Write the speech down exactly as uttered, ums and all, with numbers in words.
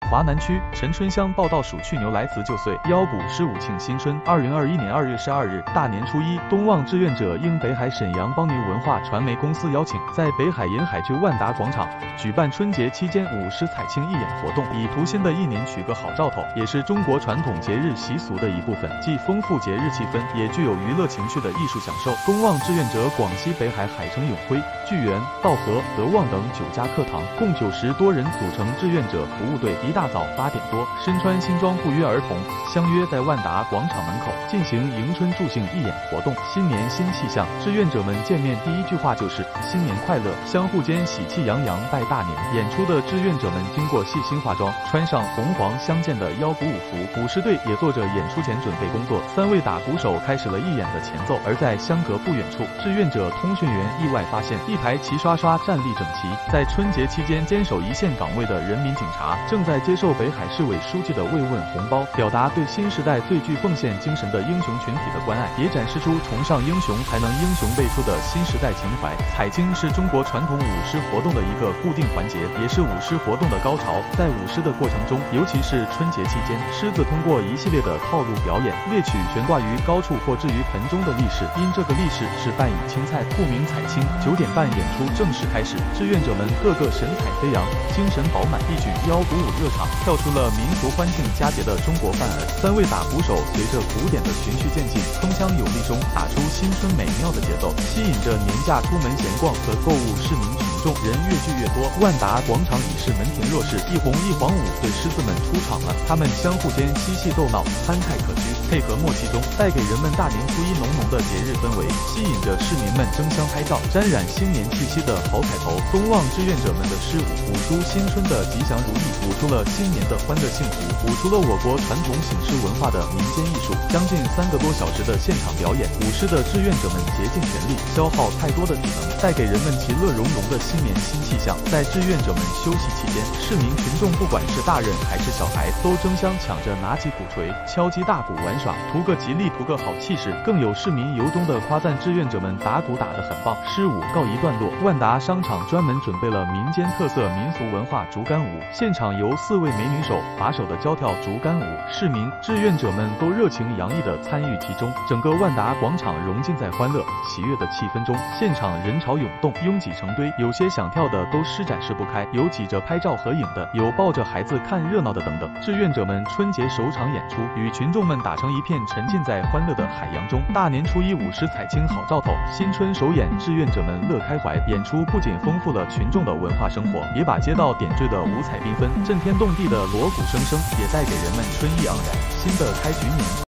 华南区陈春乡报道，属去牛来祠旧岁，腰补十五庆新春。二零二一年二月十二日，大年初一，东望志愿者应北海沈阳邦尼文化传媒公司邀请，在北海沿海区万达广场举办春节期间舞狮采青义演活动，以图新的一年取个好兆头，也是中国传统节日习俗的一部分，既丰富节日气氛，也具有娱乐情趣的艺术享受。东望志愿者广西北海海城永辉、聚源、道和、德望等九家课堂，共九十多人组成志愿者服务队。一大早八点多，身穿新装不约而同，相约在万达广场门口进行迎春助兴义演活动。新年新气象，志愿者们见面第一句话就是新年快乐，相互间喜气洋洋拜大年。演出的志愿者们经过细心化妆，穿上红黄相间的腰鼓舞服，舞狮队也做着演出前准备工作。三位打鼓手开始了义演的前奏，而在相隔不远处，志愿者通讯员意外发现一排齐刷刷站立整齐，在春节期间坚守一线岗位的人民警察正在接受北海市委书记的慰问红包，表达对新时代最具奉献精神的英雄群体的关爱，也展示出崇尚英雄才能英雄辈出的新时代情怀。采青是中国传统舞狮活动的一个固定环节，也是舞狮活动的高潮。在舞狮的过程中，尤其是春节期间，狮子通过一系列的套路表演，猎取悬挂于高处或置于盆中的利饰，因这个利饰是半以青菜，故名采青。九点半演出正式开始，志愿者们个个神采飞扬，精神饱满，一曲腰鼓舞热场，跳出了民族欢庆佳节的中国范儿。三位打鼓手随着鼓点的循序渐进，铿锵有力中打出新春美妙的节奏，吸引着年假出门闲逛和购物市民群众。人越聚越多，万达广场已是门庭若市，一红一黄五对狮子们出场了，他们相互间嬉戏逗闹，憨态可掬，配合默契中带给人们大年初一浓浓的节日氛围，吸引着市民们争相拍照，沾染新年气息的好彩头。东望志愿者们的狮舞舞出新春的吉祥如意，舞出了新年的欢乐幸福，舞出了我国传统醒狮文化的民间艺术。将近三个多小时的现场表演，舞狮的志愿者们竭尽全力，消耗太多的体能，带给人们其乐融融的新年新气象。在志愿者们休息期间，市民群众不管是大人还是小孩，都争相抢着拿起鼓槌，敲击大鼓玩耍，图个吉利，图个好气势。更有市民由衷的夸赞志愿者们打鼓打得很棒。狮舞告一段落，万达商场专门准备了民间特色民俗文化竹竿舞，现场由四位美女手把手的教跳竹竿舞，市民志愿者们都热情洋溢地参与其中，整个万达广场融浸在欢乐喜悦的气氛中，现场人潮涌动，拥挤成堆，有些想跳的都施展示不开，有挤着拍照合影的，有抱着孩子看热闹的等等。志愿者们春节首场演出，与群众们打成一片，沉浸在欢乐的海洋中。大年初一舞狮采青好兆头，新春首演，志愿者们乐开怀。演出不仅丰富了群众的文化生活，也把街道点缀得五彩缤纷，震天动地的锣鼓声声也带给人们春意盎然。新的开局年